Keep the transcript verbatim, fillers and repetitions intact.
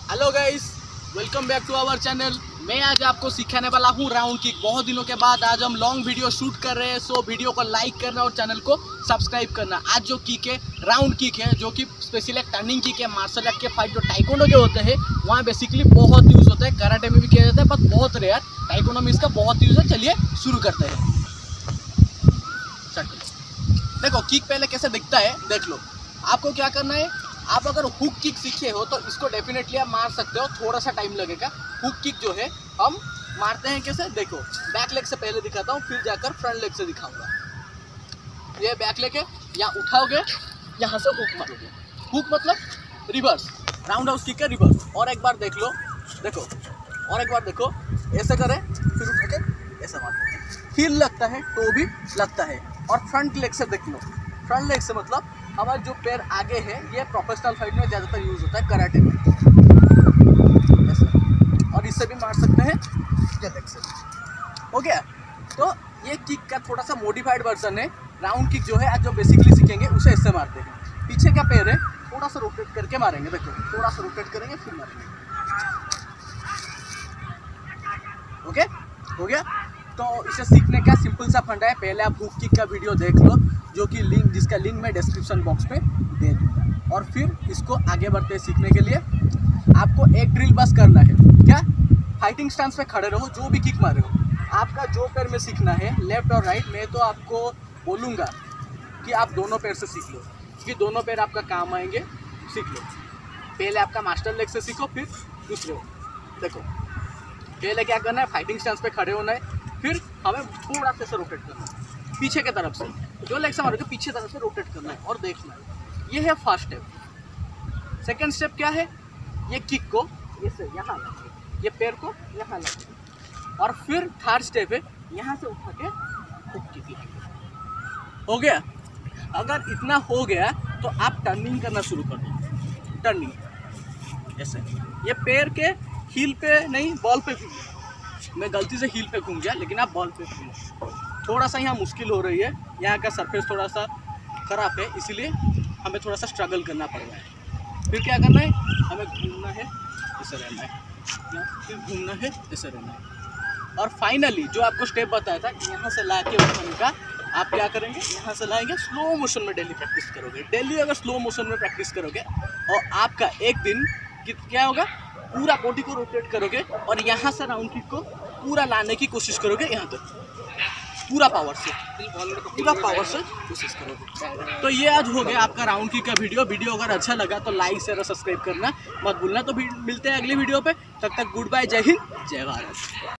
Hello guys, welcome back to our channel. मैं आज आपको सिखाने वाला हूँ राउंड किक। बहुत दिनों के बाद आज हम लॉन्ग वीडियो शूट कर रहे हैं, सो वीडियो को लाइक करना और चैनल को सब्सक्राइब करना। आज जो किक है राउंड किक है, जो कि स्पेशली एक टर्निंग किक है। मार्शल आर्ट के फाइट जो टाइकोंडो के होते हैं वहाँ बेसिकली बहुत यूज़ होता है, कराटे में भी किया जाता है बट बहुत रेयर। टाइकोंडो में इसका बहुत यूज़ है। चलिए शुरू करते हैं। देखो किक पहले कैसे दिखता है, देख लो। आपको क्या करना है, आप अगर हुक किक सीखे हो तो इसको डेफिनेटली आप मार सकते हो, थोड़ा सा टाइम लगेगा। हुक किक जो है हम मारते हैं कैसे, देखो बैक लेग से पहले दिखाता हूँ, फिर जाकर फ्रंट लेग से दिखाऊंगा। ये बैक लेग है, यहाँ उठाओगे, यहाँ से हुक मारोगे। हुक मतलब रिवर्स, राउंड हाउस किक है रिवर्स। और एक बार देख लो, देखो और एक बार देखो, ऐसे करें फिर उठा के ऐसा मारते हैं, हील लगता है, टो भी लगता है। और फ्रंट लेग से देख लो, फ्रंट लेग से मतलब हमारा जो पैर आगे है, ये प्रोफेशनल फाइट में ज़्यादातर यूज़ होता है, कराटे में। और इससे भी मार सकते हैं, ये लेग से। हो गया। तो ये किक का थोड़ा सा मॉडिफाइड वर्जन है। राउंड किक जो है आज जो बेसिकली सीखेंगे उसे इससे मारते हैं। पीछे का पैर है, थोड़ा सा रोटेट करके मारेंगे। देखो थोड़ा सा रोटेट करेंगे फिर मारेंगे। ओके, हो गया। तो इसे सीखने का सिंपल सा फंडा है। पहले आप हुक किक का वीडियो देख लो, जो कि लिंक जिसका लिंक मैं डिस्क्रिप्शन बॉक्स में दे दूँगा। और फिर इसको आगे बढ़ते सीखने के लिए आपको एक ड्रिल बस करना है। क्या, फाइटिंग स्टांस पे खड़े रहो, जो भी किक मारे हो। आपका जो पैर में सीखना है, लेफ्ट और राइट, मैं तो आपको बोलूँगा कि आप दोनों पैर से सीख लो, क्योंकि दोनों पैर आपका काम आएंगे। सीख लो। पहले आपका मास्टर लेग से सीखो, फिर दूसरे। देखो पहले क्या करना है, फाइटिंग स्टांस पे खड़े होना है, फिर हमें थोड़ा सा रोटेट करना है पीछे की तरफ से। जो लेग से मारोगे पीछे तरफ से रोटेट करना है और देखना है। ये है फर्स्ट स्टेप। सेकंड स्टेप क्या है, ये किक को ऐसे यहाँ लगाओ, ये पैर को यहाँ लगाओ। और फिर थर्ड स्टेप है, यहाँ से उठा के हुक किक लगाओ। हो गया। अगर इतना हो गया तो आप टर्निंग करना शुरू कर दो। टर्निंग ऐसे, ये पैर के हील पे नहीं, बॉल पे घूम। मैं गलती से हील पे घूम गया, लेकिन आप बॉल पे घूमो। थोड़ा सा यहाँ मुश्किल हो रही है, यहाँ का सरफेस थोड़ा सा ख़राब है, इसीलिए हमें थोड़ा सा स्ट्रगल करना पड़ रहा है। फिर क्या करना है, हमें घूमना है, ऐसे रहना है, फिर घूमना है, ऐसे रहना है। और फाइनली जो आपको स्टेप बताया था, यहाँ से ला के उठाने का, आप क्या करेंगे, यहाँ से लाएंगे। स्लो मोशन में डेली प्रैक्टिस करोगे। डेली अगर स्लो मोशन में प्रैक्टिस करोगे और आपका एक दिन क्या होगा, पूरा बॉडी को रोटेट करोगे और यहाँ से राउंड किक को पूरा लाने की कोशिश करोगे, यहाँ तक पूरा पावर से, पूरा पावर से कोशिश करोगे। तो ये आज हो गया आपका राउंड किक का वीडियो। वीडियो अगर अच्छा लगा तो लाइक शेयर और सब्सक्राइब करना मत भूलना। तो मिलते हैं अगली वीडियो पे, तब तक गुड बाय, जय हिंद, जय भारत।